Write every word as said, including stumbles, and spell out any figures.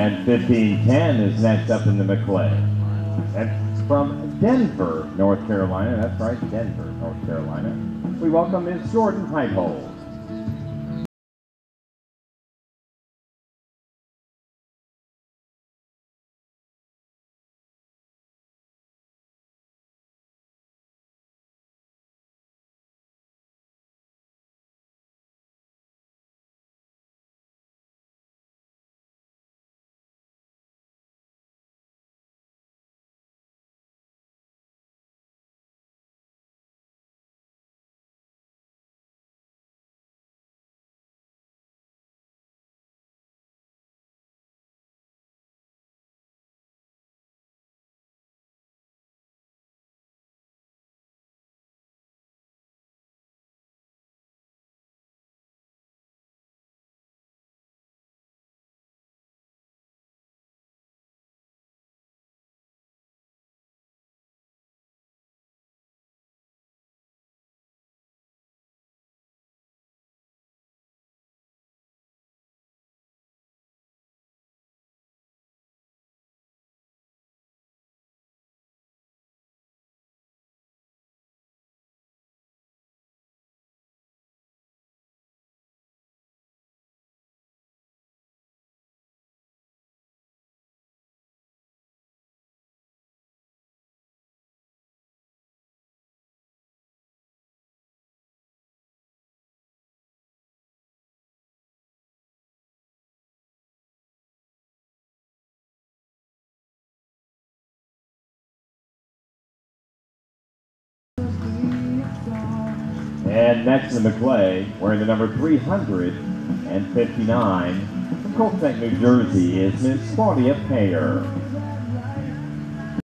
And fifteen ten is next up in the McClay. That's from Denver, North Carolina. That's right, Denver, North Carolina. We welcome Miz Jordan Heithold. And next in the McClay, wearing the number three hundred fifty-nine, from Colts Neck, New Jersey, is Miss Claudia Payer.